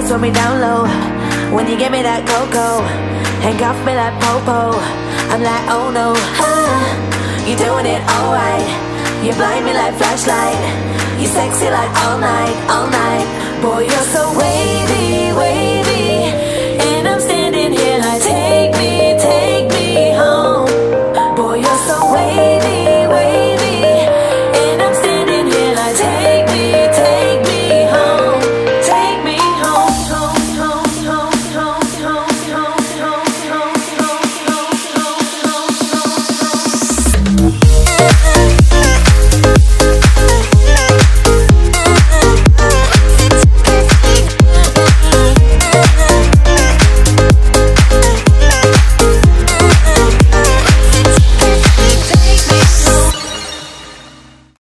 throw me down low. When you give me that cocoa, handcuff me like Popo. I'm like, oh no, you're doing it alright. You blind me like flashlight. You sexy like all night, all night. Boy, you're so wavy, wavy.